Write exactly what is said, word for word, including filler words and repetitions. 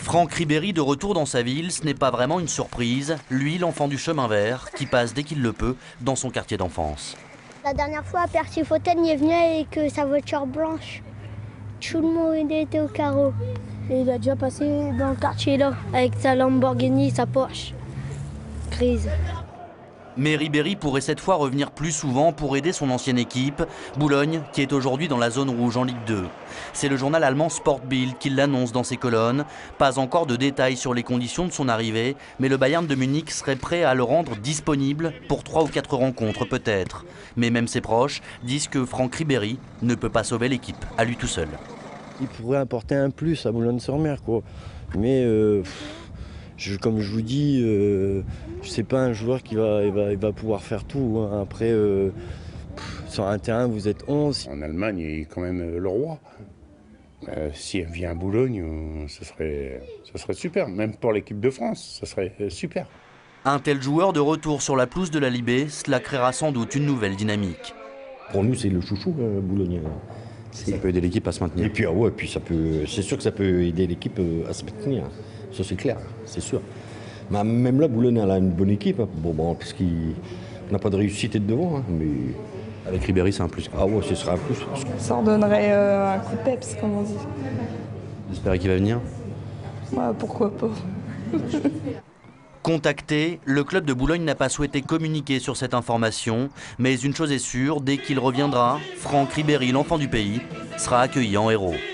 Franck Ribéry de retour dans sa ville, ce n'est pas vraiment une surprise. Lui, l'enfant du chemin vert, qui passe dès qu'il le peut dans son quartier d'enfance. La dernière fois, Percy Fontaine est venu avec sa voiture blanche. Tout le monde était au carreau. Et il a déjà passé dans le quartier là, avec sa Lamborghini, sa Porsche grise. Mais Ribéry pourrait cette fois revenir plus souvent pour aider son ancienne équipe, Boulogne, qui est aujourd'hui dans la zone rouge en Ligue deux. C'est le journal allemand Sportbild qui l'annonce dans ses colonnes. Pas encore de détails sur les conditions de son arrivée, mais le Bayern de Munich serait prêt à le rendre disponible pour trois ou quatre rencontres peut-être. Mais même ses proches disent que Franck Ribéry ne peut pas sauver l'équipe à lui tout seul. Il pourrait apporter un plus à Boulogne-sur-Mer, quoi. Mais euh, je, comme je vous dis, euh, je sais pas un joueur qui va, il va, il va pouvoir faire tout. Hein. Après, euh, sur un terrain, vous êtes onze. En Allemagne, il est quand même le roi. Euh, S'il vient à Boulogne, ce serait, ce serait super. Même pour l'équipe de France, ce serait super. Un tel joueur de retour sur la pelouse de la Libé, cela créera sans doute une nouvelle dynamique. Pour nous, c'est le chouchou, euh, Boulogne. Ça peut aider l'équipe à se maintenir. Et puis, ah ouais, puis ça peut, c'est sûr que ça peut aider l'équipe à se maintenir. Ça, c'est clair, c'est sûr. Mais même là, Boulogne, elle a une bonne équipe. Hein. Bon, bon, parce qu'on n'a pas de réussite de devant. Hein, mais... Avec Ribéry, c'est un plus. Ah ouais, ce sera un plus. Ça redonnerait euh, un coup de peps, comme on dit. J'espère qu'il va venir. Ouais, pourquoi pas. Contacté, le club de Boulogne n'a pas souhaité communiquer sur cette information, mais une chose est sûre, dès qu'il reviendra, Franck Ribéry, l'enfant du pays, sera accueilli en héros.